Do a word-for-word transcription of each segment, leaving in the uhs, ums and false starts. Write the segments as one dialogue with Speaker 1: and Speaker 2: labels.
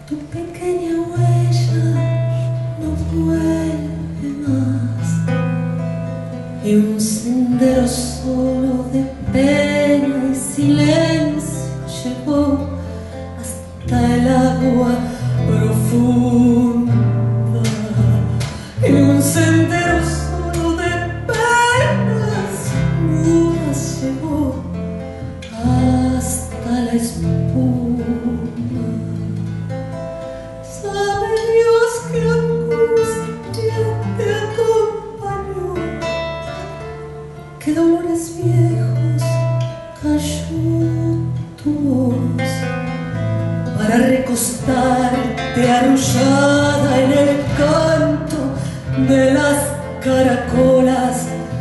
Speaker 1: Tu pequeña huella no vuelve más, y un sendero solo de pena y silencio llegó hasta el agua profunda, y un sendero solo de penas mudas llegó hasta la espuma. Sabe Dios que angustia te acompañó, que dolores viejos cayó tu voz para recostarte arrullada en el canto de las caracolas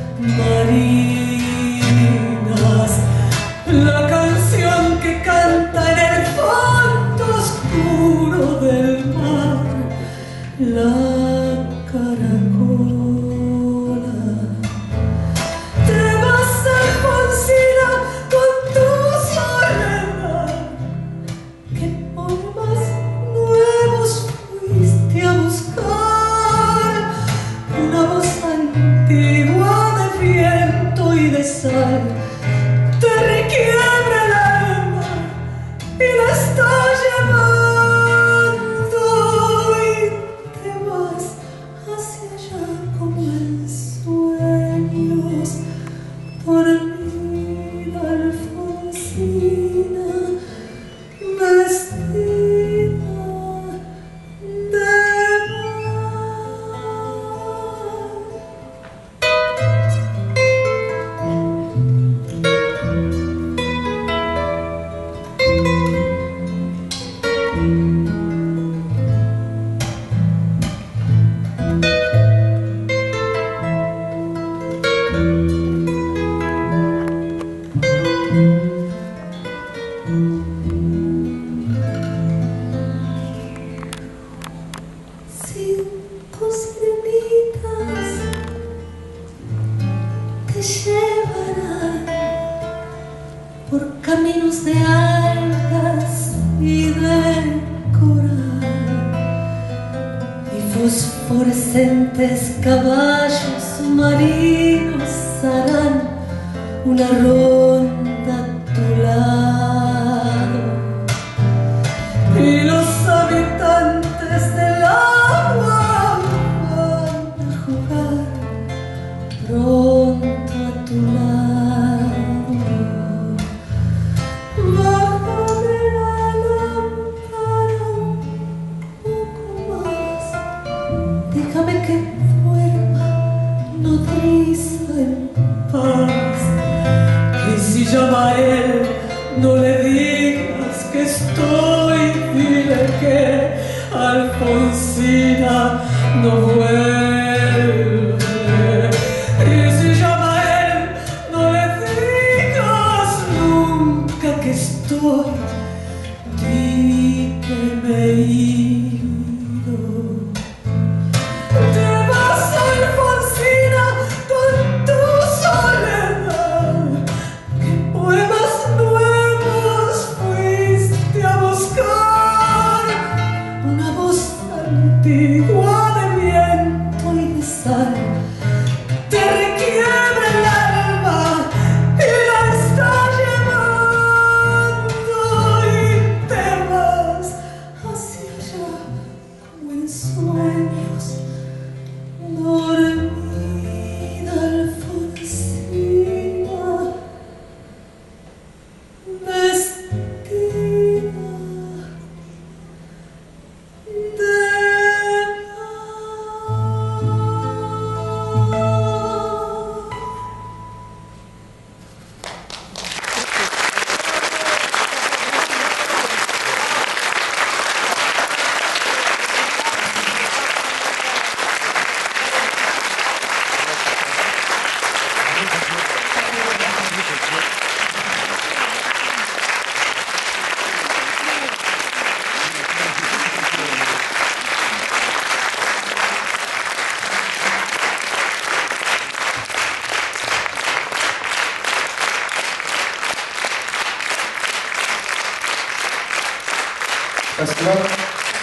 Speaker 1: marinas. La canción que canta en el fondo oscuro del mar, la caracola. Te vas, Alfonsina, con tu soledad. ¿Qué poemas nuevos fuiste a buscar? Una voz antigua de viento y de sal te requiebra el alma y la está llevando, y te vas hacia allá como en sueños. Dormida Alfonsina, vestida de cinco sirenitas te llevarán por caminos de algas y de coral, y fosforescentes caballos marinos harán una ronda a tu lado, y los habitantes del agua van a jugar pronto a tu lado. Bájame la lámpara un poco más, déjame que duerma nodriza en paz. Y si llama a él, no le digas que estoy, dile que Alfonsina no vuelve. Y si llama a él, no le digas nunca que estoy, di que me he ido. Te vas, Alfonsina, con tu soledad. ¿Qué poemas nuevos fuiste a buscar? Una voz antigua de viento y de sal te requiebra el alma y la está llevando, y te vas hacia allá como en sueños. Dormida Alfonsina, vestida de
Speaker 2: Спасибо.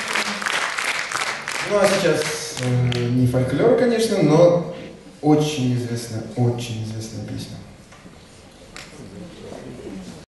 Speaker 2: Ну а сейчас э, не фольклор, конечно, но очень известная, очень известная песня.